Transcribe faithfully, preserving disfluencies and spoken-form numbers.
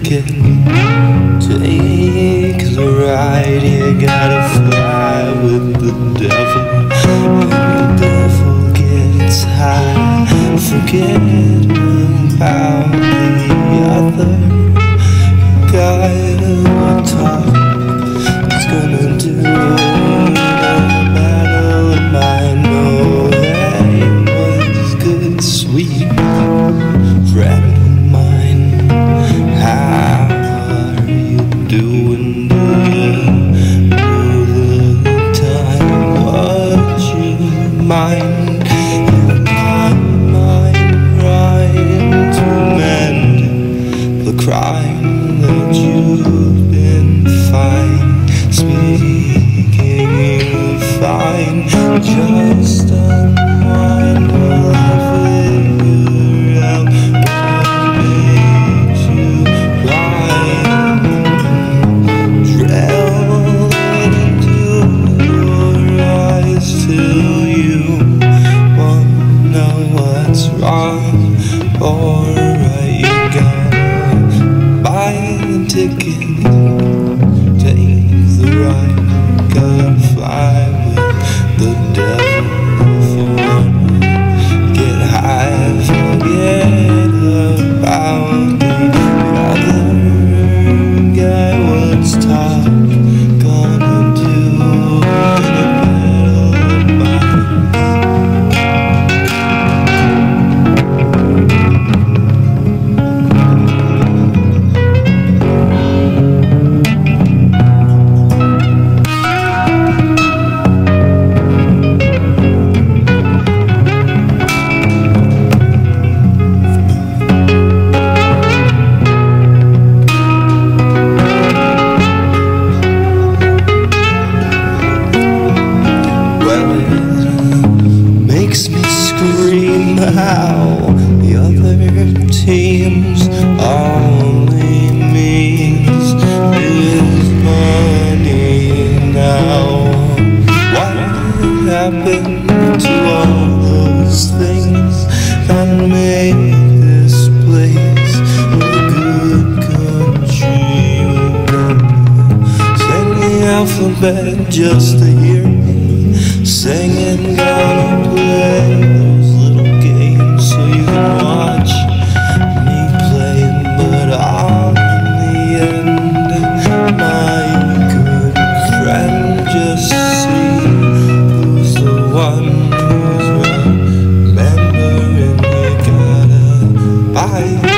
ticket. Take the ride, you gotta fly with the devil. When the devil gets high, forget about the other guy on top. It's gonna do no matter what mine. No, that was good, sweet friend of mine. How are you doing? Do you know the time? Would you mind? You're my mind trying to mend the crime that you've been fine. Speaking of fine, just unwind while I figure out what makes you cry. Drill into your eyes till you won't know what's wrong or right. You gotta buy the ticket, take the ride, gotta fly with the devil. For one, get high, forget about the other guy. What's top gonna do in a battle of minds? Makes me scream how the other team's only means is money now. What happened to all those things that made this place a good country? Sing the alphabet just to hear me singing. Gonna play those little games so you can watch me play, but all in the end, my good friend, just see who's the one who's remembering. You gotta buy